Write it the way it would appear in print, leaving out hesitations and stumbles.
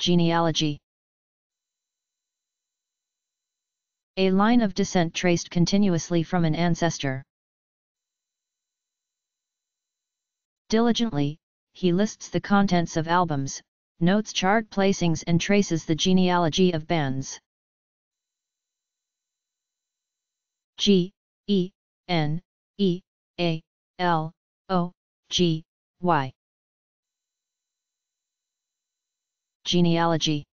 Genealogy. A line of descent traced continuously from an ancestor. Diligently, he lists the contents of albums, notes chart placings and traces the genealogy of bands. Genealogy. Genealogy.